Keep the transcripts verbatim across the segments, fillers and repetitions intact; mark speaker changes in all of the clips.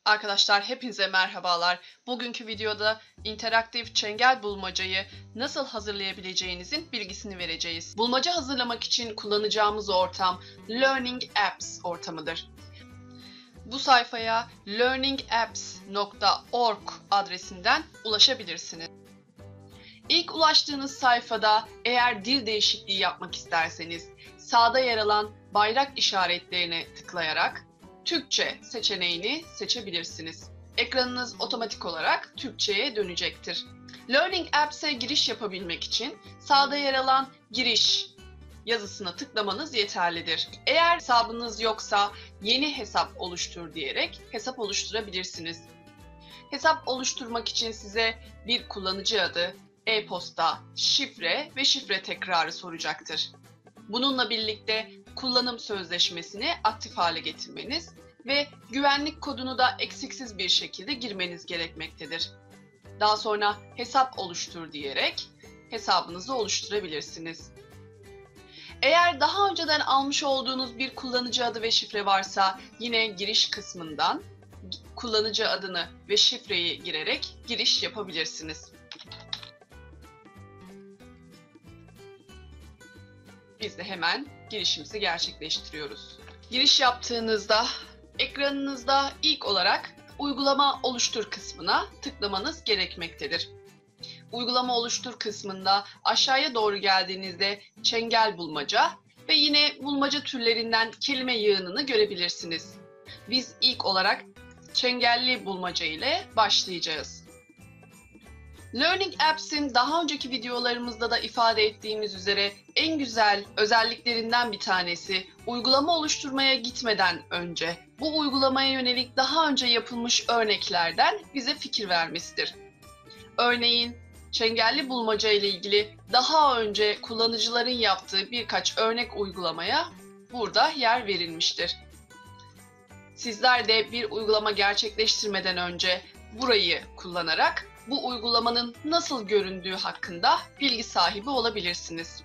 Speaker 1: Arkadaşlar hepinize merhabalar. Bugünkü videoda interaktif çengel bulmacayı nasıl hazırlayabileceğinizin bilgisini vereceğiz. Bulmaca hazırlamak için kullanacağımız ortam Learning Apps ortamıdır. Bu sayfaya learning apps nokta org adresinden ulaşabilirsiniz. İlk ulaştığınız sayfada eğer dil değişikliği yapmak isterseniz sağda yer alan bayrak işaretlerine tıklayarak Türkçe seçeneğini seçebilirsiniz. Ekranınız otomatik olarak Türkçe'ye dönecektir. Learning Apps'e giriş yapabilmek için sağda yer alan giriş yazısına tıklamanız yeterlidir. Eğer hesabınız yoksa yeni hesap oluştur diyerek hesap oluşturabilirsiniz. Hesap oluşturmak için size bir kullanıcı adı, e-posta, şifre ve şifre tekrarı soracaktır. Bununla birlikte kullanım sözleşmesini aktif hale getirmeniz ve güvenlik kodunu da eksiksiz bir şekilde girmeniz gerekmektedir. Daha sonra hesap oluştur diyerek hesabınızı oluşturabilirsiniz. Eğer daha önceden almış olduğunuz bir kullanıcı adı ve şifre varsa yine giriş kısmından kullanıcı adını ve şifreyi girerek giriş yapabilirsiniz. Biz de hemen girişimizi gerçekleştiriyoruz. Giriş yaptığınızda ekranınızda ilk olarak uygulama oluştur kısmına tıklamanız gerekmektedir. Uygulama oluştur kısmında aşağıya doğru geldiğinizde çengel bulmaca ve yine bulmaca türlerinden kelime yığınını görebilirsiniz. Biz ilk olarak çengelli bulmaca ile başlayacağız. Learning Apps'in daha önceki videolarımızda da ifade ettiğimiz üzere en güzel özelliklerinden bir tanesi uygulama oluşturmaya gitmeden önce bu uygulamaya yönelik daha önce yapılmış örneklerden bize fikir vermesidir. Örneğin çengelli bulmaca ile ilgili daha önce kullanıcıların yaptığı birkaç örnek uygulamaya burada yer verilmiştir. Sizler de bir uygulama gerçekleştirmeden önce burayı kullanarak bu uygulamanın nasıl göründüğü hakkında bilgi sahibi olabilirsiniz.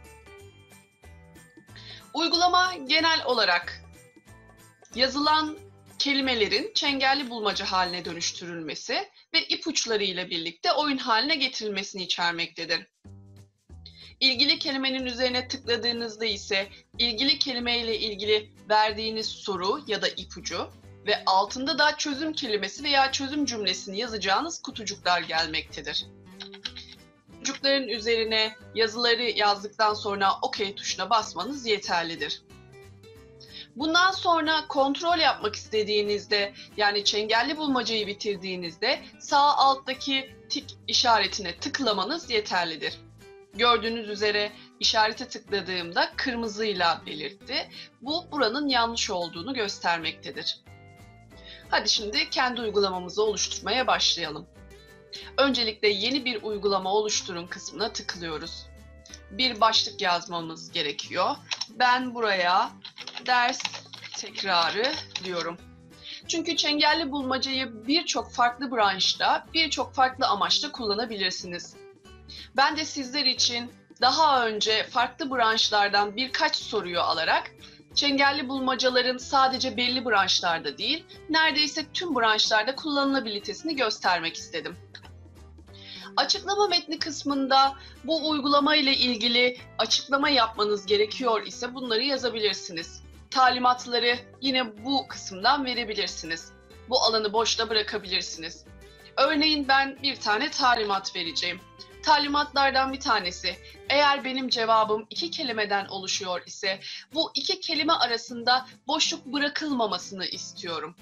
Speaker 1: Uygulama genel olarak yazılan kelimelerin çengelli bulmaca haline dönüştürülmesi ve ipuçları ile birlikte oyun haline getirilmesini içermektedir. İlgili kelimenin üzerine tıkladığınızda ise ilgili kelime ile ilgili verdiğiniz soru ya da ipucu ve altında da çözüm kelimesi veya çözüm cümlesini yazacağınız kutucuklar gelmektedir. Kutucukların üzerine yazıları yazdıktan sonra OK tuşuna basmanız yeterlidir. Bundan sonra kontrol yapmak istediğinizde, yani çengelli bulmacayı bitirdiğinizde sağ alttaki tik işaretine tıklamanız yeterlidir. Gördüğünüz üzere işarete tıkladığımda kırmızıyla belirtti. Bu buranın yanlış olduğunu göstermektedir. Hadi şimdi kendi uygulamamızı oluşturmaya başlayalım. Öncelikle yeni bir uygulama oluşturun kısmına tıklıyoruz. Bir başlık yazmamız gerekiyor. Ben buraya ders tekrarı diyorum. Çünkü çengelli bulmacayı birçok farklı branşta, birçok farklı amaçla kullanabilirsiniz. Ben de sizler için daha önce farklı branşlardan birkaç soruyu alarak çengelli bulmacaların sadece belli branşlarda değil, neredeyse tüm branşlarda kullanılabilitesini göstermek istedim. Açıklama metni kısmında bu uygulama ile ilgili açıklama yapmanız gerekiyor ise bunları yazabilirsiniz. Talimatları yine bu kısımdan verebilirsiniz. Bu alanı boşta bırakabilirsiniz. Örneğin ben bir tane talimat vereceğim. Talimatlardan bir tanesi, eğer benim cevabım iki kelimeden oluşuyor ise bu iki kelime arasında boşluk bırakılmamasını istiyorum.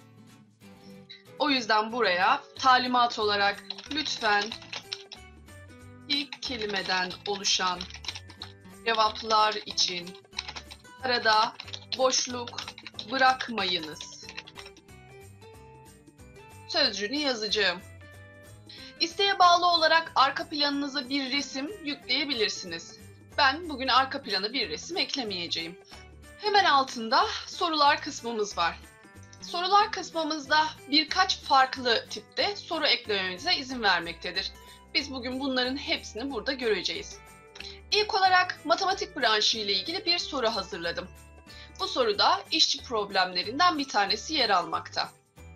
Speaker 1: O yüzden buraya talimat olarak lütfen ilk kelimeden oluşan cevaplar için arada boşluk bırakmayınız sözcüğünü yazacağım. İsteğe bağlı olarak arka planınıza bir resim yükleyebilirsiniz. Ben bugün arka plana bir resim eklemeyeceğim. Hemen altında sorular kısmımız var. Sorular kısmımızda birkaç farklı tipte soru eklememize izin vermektedir. Biz bugün bunların hepsini burada göreceğiz. İlk olarak matematik branşı ile ilgili bir soru hazırladım. Bu soruda işçi problemlerinden bir tanesi yer almakta.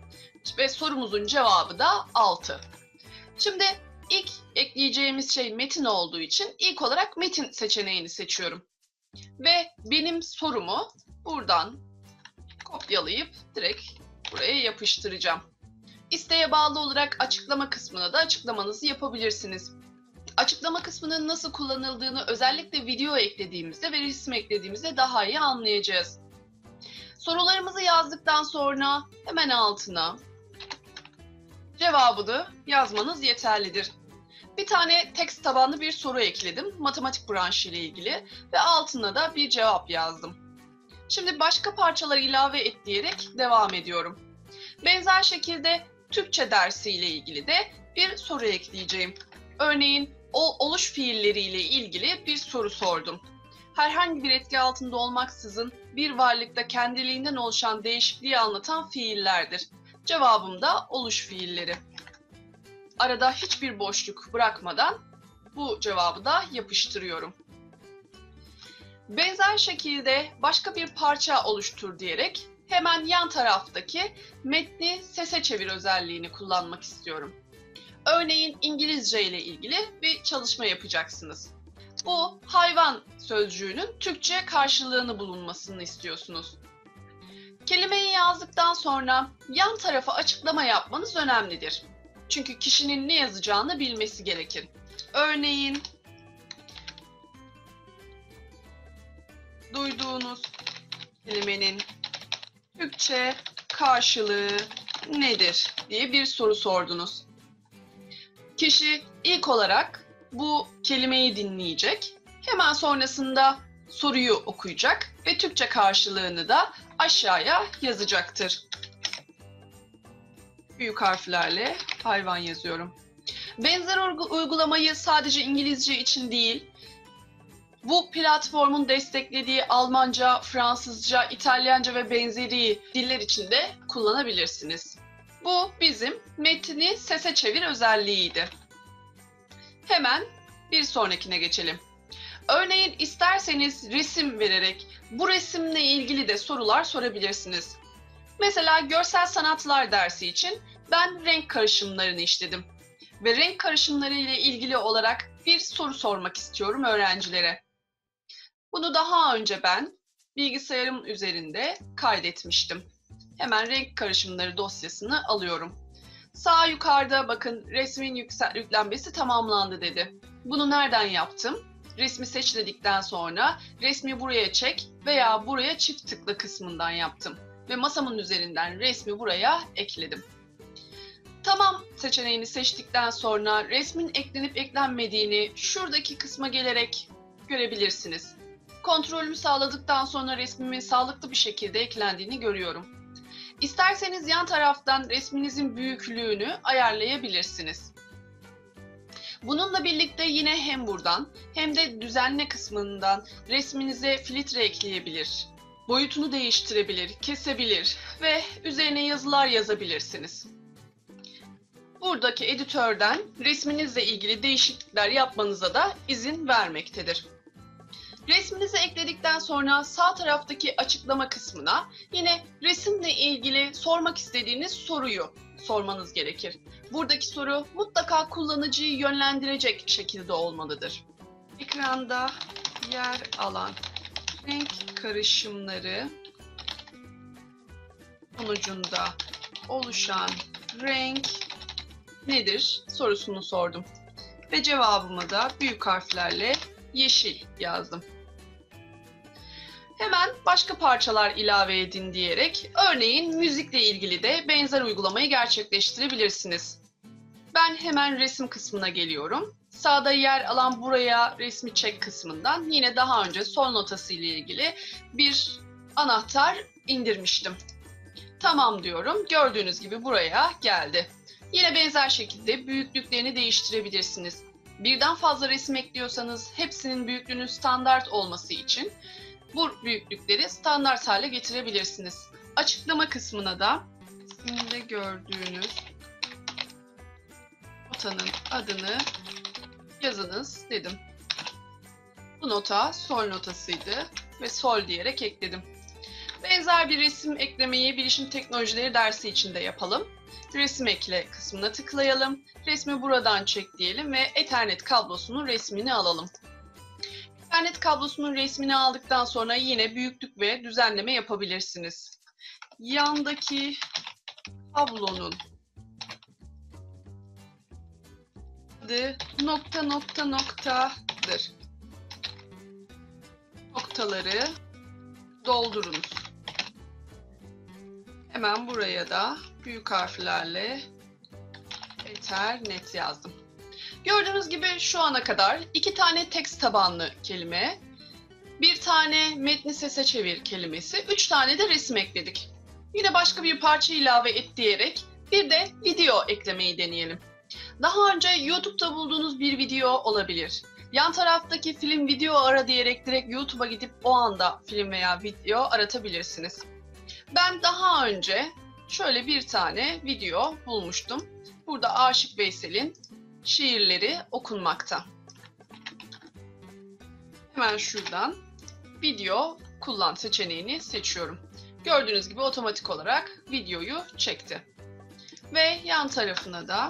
Speaker 1: ve sorumuzun cevabı da altı. Şimdi ilk ekleyeceğimiz şey metin olduğu için ilk olarak metin seçeneğini seçiyorum. Ve benim sorumu buradan kopyalayıp direkt buraya yapıştıracağım. İsteğe bağlı olarak açıklama kısmına da açıklamanızı yapabilirsiniz. Açıklama kısmının nasıl kullanıldığını özellikle video eklediğimizde ve resim eklediğimizde daha iyi anlayacağız. Sorularımızı yazdıktan sonra hemen altına cevabını yazmanız yeterlidir. Bir tane tekst tabanlı bir soru ekledim matematik branşı ile ilgili ve altına da bir cevap yazdım. Şimdi başka parçalar ilave et diyerek devam ediyorum. Benzer şekilde Türkçe dersi ile ilgili de bir soru ekleyeceğim. Örneğin oluş fiilleri ile ilgili bir soru sordum. Herhangi bir etki altında olmaksızın bir varlıkta kendiliğinden oluşan değişikliği anlatan fiillerdir. Cevabım da oluş fiilleri. Arada hiçbir boşluk bırakmadan bu cevabı da yapıştırıyorum. Benzer şekilde başka bir parça oluştur diyerek hemen yan taraftaki metni sese çevir özelliğini kullanmak istiyorum. Örneğin İngilizce ile ilgili bir çalışma yapacaksınız. Bu hayvan sözcüğünün Türkçe karşılığını bulunmasını istiyorsunuz. Kelimeyi yazdıktan sonra yan tarafa açıklama yapmanız önemlidir. Çünkü kişinin ne yazacağını bilmesi gerekir. Örneğin duyduğunuz kelimenin Türkçe karşılığı nedir diye bir soru sordunuz. Kişi ilk olarak bu kelimeyi dinleyecek. Hemen sonrasında soruyu okuyacak ve Türkçe karşılığını da aşağıya yazacaktır. Büyük harflerle hayvan yazıyorum. Benzer uygulamayı sadece İngilizce için değil, bu platformun desteklediği Almanca, Fransızca, İtalyanca ve benzeri diller için de kullanabilirsiniz. Bu bizim metni sese çevir özelliğiydi. Hemen bir sonrakine geçelim. Örneğin isterseniz resim vererek bu resimle ilgili de sorular sorabilirsiniz. Mesela görsel sanatlar dersi için ben renk karışımlarını işledim. Ve renk karışımları ile ilgili olarak bir soru sormak istiyorum öğrencilere. Bunu daha önce ben bilgisayarım üzerinde kaydetmiştim. Hemen renk karışımları dosyasını alıyorum. Sağ yukarıda bakın resmin yüklenmesi tamamlandı dedi. Bunu nereden yaptım? Resmi seç dedikten sonra resmi buraya çek veya buraya çift tıkla kısmından yaptım. Ve masamın üzerinden resmi buraya ekledim. Tamam seçeneğini seçtikten sonra resmin eklenip eklenmediğini şuradaki kısma gelerek görebilirsiniz. Kontrolümü sağladıktan sonra resmimin sağlıklı bir şekilde eklendiğini görüyorum. İsterseniz yan taraftan resminizin büyüklüğünü ayarlayabilirsiniz. Bununla birlikte yine hem buradan hem de düzenle kısmından resminize filtre ekleyebilir, boyutunu değiştirebilir, kesebilir ve üzerine yazılar yazabilirsiniz. Buradaki editörden resminizle ilgili değişiklikler yapmanıza da izin vermektedir. Resminizi ekledikten sonra sağ taraftaki açıklama kısmına yine resimle ilgili sormak istediğiniz soruyu sormanız gerekir. Buradaki soru mutlaka kullanıcıyı yönlendirecek şekilde olmalıdır. Ekranda yer alan renk karışımları sonucunda oluşan renk nedir sorusunu sordum. Ve cevabımı da büyük harflerle yeşil yazdım. Hemen başka parçalar ilave edin diyerek örneğin müzikle ilgili de benzer uygulamayı gerçekleştirebilirsiniz. Ben hemen resim kısmına geliyorum. Sağda yer alan buraya resmi çek kısmından yine daha önce sol notası ile ilgili bir anahtar indirmiştim. Tamam diyorum. Gördüğünüz gibi buraya geldi. Yine benzer şekilde büyüklüklerini değiştirebilirsiniz. Birden fazla resim ekliyorsanız hepsinin büyüklüğünün standart olması için bu büyüklükleri standart hale getirebilirsiniz. Açıklama kısmına da resimde gördüğünüz notanın adını yazınız dedim. Bu nota sol notasıydı ve sol diyerek ekledim. Benzer bir resim eklemeyi bilişim teknolojileri dersi için de yapalım. resim ekle kısmına tıklayalım. Resmi buradan çek diyelim ve Ethernet kablosunun resmini alalım. Ethernet kablosunun resmini aldıktan sonra yine büyüklük ve düzenleme yapabilirsiniz. Yandaki kablonun adı nokta nokta noktadır. Noktaları doldurunuz. Hemen buraya da büyük harflerle Ethernet yazdım. Gördüğünüz gibi şu ana kadar iki tane tekst tabanlı kelime, bir tane metni sese çevir kelimesi, üç tane de resim ekledik. Yine başka bir parça ilave et diyerek bir de video eklemeyi deneyelim. Daha önce YouTube'da bulduğunuz bir video olabilir. Yan taraftaki film video ara diyerek direkt YouTube'a gidip o anda film veya video aratabilirsiniz. Ben daha önce şöyle bir tane video bulmuştum. Burada Aşık Veysel'in şiirleri okunmakta. Hemen şuradan video kullan seçeneğini seçiyorum. Gördüğünüz gibi otomatik olarak videoyu çekti. Ve yan tarafına da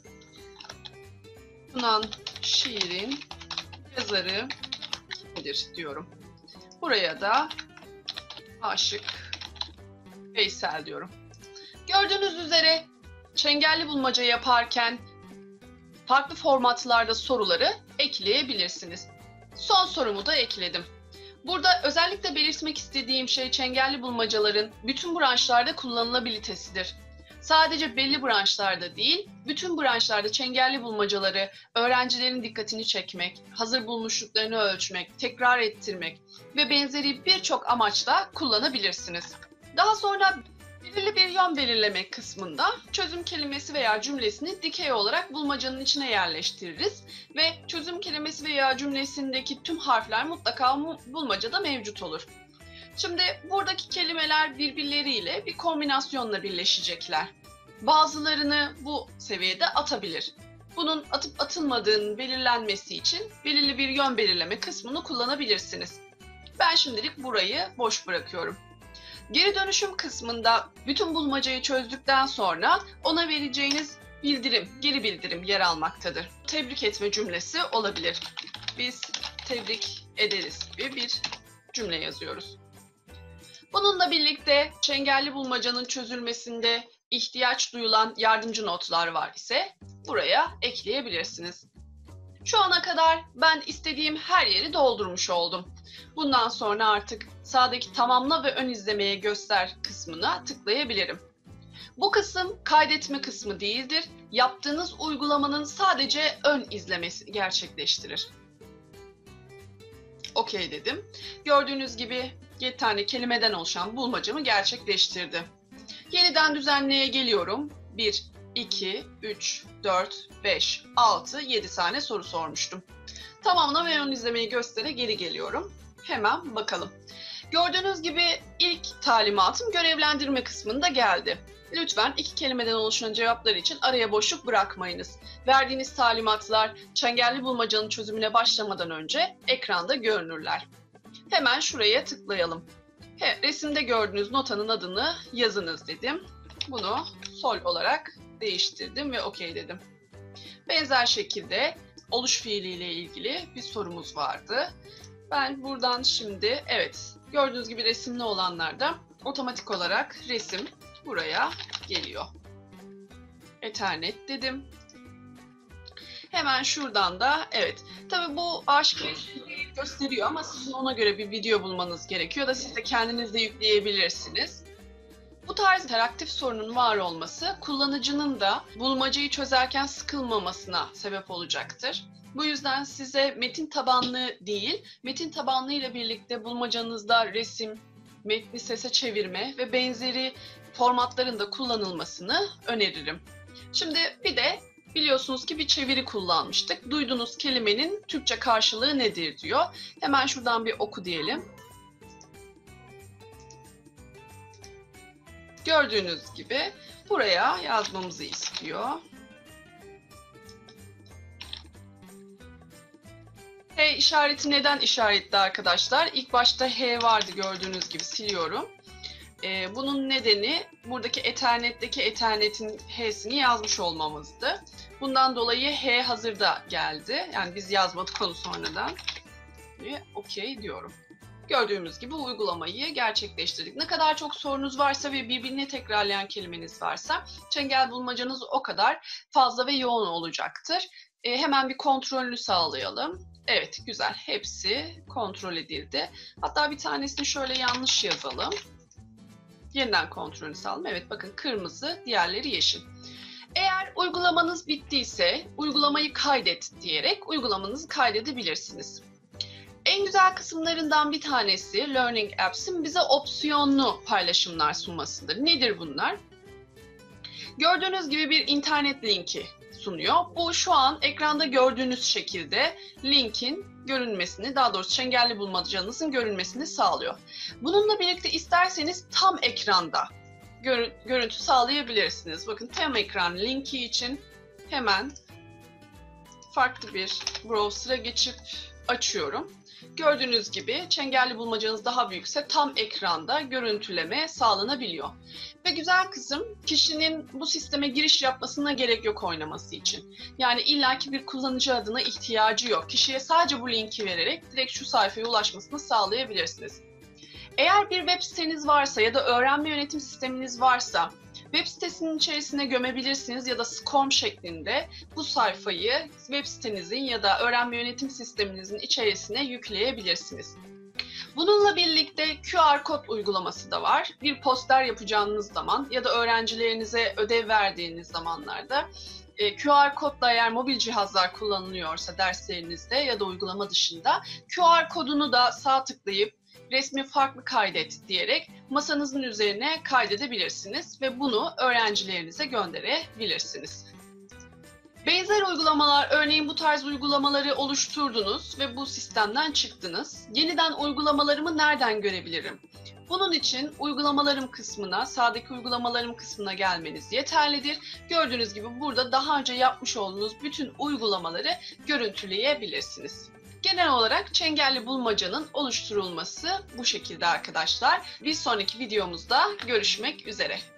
Speaker 1: okunan şiirin yazarı kimdir diyorum. Buraya da Aşık Veysel diyorum. Gördüğünüz üzere çengelli bulmaca yaparken farklı formatlarda soruları ekleyebilirsiniz. Son sorumu da ekledim. Burada özellikle belirtmek istediğim şey çengelli bulmacaların bütün branşlarda kullanılabilitesidir. Sadece belli branşlarda değil, bütün branşlarda çengelli bulmacaları öğrencilerin dikkatini çekmek, hazır bulmuşluklarını ölçmek, tekrar ettirmek ve benzeri birçok amaçla kullanabilirsiniz. Daha sonra belirli bir yön belirleme kısmında çözüm kelimesi veya cümlesini dikey olarak bulmacanın içine yerleştiririz ve çözüm kelimesi veya cümlesindeki tüm harfler mutlaka bulmacada mevcut olur. Şimdi buradaki kelimeler birbirleriyle bir kombinasyonla birleşecekler. Bazılarını bu seviyede atabilir. Bunun atıp atılmadığının belirlenmesi için belirli bir yön belirleme kısmını kullanabilirsiniz. Ben şimdilik burayı boş bırakıyorum. Geri dönüşüm kısmında bütün bulmacayı çözdükten sonra ona vereceğiniz bildirim, geri bildirim yer almaktadır. Tebrik etme cümlesi olabilir. Biz tebrik ederiz gibi bir cümle yazıyoruz. Bununla birlikte çengelli bulmacanın çözülmesinde ihtiyaç duyulan yardımcı notlar var ise buraya ekleyebilirsiniz. Şu ana kadar ben istediğim her yeri doldurmuş oldum. Bundan sonra artık sağdaki tamamla ve ön izlemeye göster kısmına tıklayabilirim. Bu kısım kaydetme kısmı değildir. Yaptığınız uygulamanın sadece ön izlemesi gerçekleştirir. Okey dedim. Gördüğünüz gibi yedi tane kelimeden oluşan bulmacamı gerçekleştirdi. Yeniden düzenleye geliyorum. bir, iki, üç, dört, beş, altı, yedi tane soru sormuştum. Tamamla ve ön izlemeyi göstere geri geliyorum. Hemen bakalım. Gördüğünüz gibi ilk talimatım görevlendirme kısmında geldi. Lütfen iki kelimeden oluşan cevaplar için araya boşluk bırakmayınız. Verdiğiniz talimatlar çengelli bulmacanın çözümüne başlamadan önce ekranda görünürler. Hemen şuraya tıklayalım. He, resimde gördüğünüz notanın adını yazınız dedim. Bunu sol olarak değiştirdim ve okey dedim. Benzer şekilde oluş fiiliyle ilgili bir sorumuz vardı. Ben buradan şimdi evet gördüğünüz gibi resimli olanlarda otomatik olarak resim buraya geliyor. Ethernet dedim. Hemen şuradan da evet. Tabii bu aşk gösteriyor ama sizin ona göre bir video bulmanız gerekiyor da siz de kendiniz de yükleyebilirsiniz. Bu tarz interaktif sorunun var olması kullanıcının da bulmacayı çözerken sıkılmamasına sebep olacaktır. Bu yüzden size metin tabanlı değil, metin tabanlı ile birlikte bulmacanızda resim, metni sese çevirme ve benzeri formatların da kullanılmasını öneririm. Şimdi bir de biliyorsunuz ki bir çeviri kullanmıştık. Duyduğunuz kelimenin Türkçe karşılığı nedir diyor. Hemen şuradan bir oku diyelim. Gördüğünüz gibi buraya yazmamızı istiyor. H işareti neden işaretli arkadaşlar? İlk başta H vardı gördüğünüz gibi siliyorum. Ee, bunun nedeni buradaki Ethernet'teki Ethernet'in H'sini yazmış olmamızdı. Bundan dolayı H hazırda geldi. Yani biz yazmadık onu sonradan. Ve okey diyorum. Gördüğümüz gibi uygulamayı gerçekleştirdik. Ne kadar çok sorunuz varsa ve birbirini tekrarlayan kelimeniz varsa çengel bulmacanız o kadar fazla ve yoğun olacaktır. E, hemen bir kontrolünü sağlayalım. Evet, güzel. Hepsi kontrol edildi. Hatta bir tanesini şöyle yanlış yazalım. Yeniden kontrolünü sağlayalım. Evet, bakın kırmızı, diğerleri yeşil. Eğer uygulamanız bittiyse uygulamayı kaydet diyerek uygulamanızı kaydedebilirsiniz. En güzel kısımlarından bir tanesi Learning Apps'in bize opsiyonlu paylaşımlar sunmasıdır. Nedir bunlar? Gördüğünüz gibi bir internet linki sunuyor. Bu şu an ekranda gördüğünüz şekilde linkin görünmesini, daha doğrusu çengelli bulmacanızın görünmesini sağlıyor. Bununla birlikte isterseniz tam ekranda görüntü sağlayabilirsiniz. Bakın tam ekran linki için hemen farklı bir browser'a geçip açıyorum. Gördüğünüz gibi çengelli bulmacanız daha büyükse tam ekranda görüntüleme sağlanabiliyor. Ve güzel kısım, kişinin bu sisteme giriş yapmasına gerek yok oynaması için. Yani illaki bir kullanıcı adına ihtiyacı yok. Kişiye sadece bu linki vererek direkt şu sayfaya ulaşmasını sağlayabilirsiniz. Eğer bir web siteniz varsa ya da öğrenme yönetim sisteminiz varsa web sitesinin içerisine gömebilirsiniz ya da SCORM şeklinde bu sayfayı web sitenizin ya da öğrenme yönetim sisteminizin içerisine yükleyebilirsiniz. Bununla birlikte Q R kod uygulaması da var. Bir poster yapacağınız zaman ya da öğrencilerinize ödev verdiğiniz zamanlarda Q R kodla eğer mobil cihazlar kullanılıyorsa derslerinizde ya da uygulama dışında Q R kodunu da sağ tıklayıp resmi farklı kaydet diyerek masanızın üzerine kaydedebilirsiniz ve bunu öğrencilerinize gönderebilirsiniz. Benzer uygulamalar, örneğin bu tarz uygulamaları oluşturdunuz ve bu sistemden çıktınız. Yeniden uygulamalarımı nereden görebilirim? Bunun için uygulamalarım kısmına, sağdaki uygulamalarım kısmına gelmeniz yeterlidir. Gördüğünüz gibi burada daha önce yapmış olduğunuz bütün uygulamaları görüntüleyebilirsiniz. Genel olarak çengelli bulmacanın oluşturulması bu şekilde arkadaşlar. Bir sonraki videomuzda görüşmek üzere.